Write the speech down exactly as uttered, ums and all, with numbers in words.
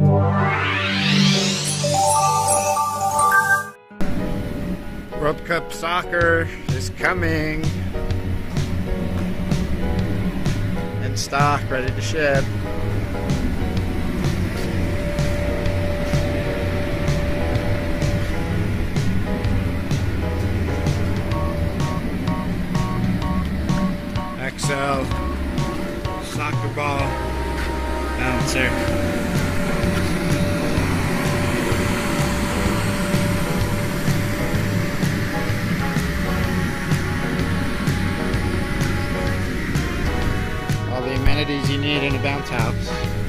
World Cup soccer is coming. In stock, ready to ship. X L soccer ball bouncer. All the amenities you need in a bounce house.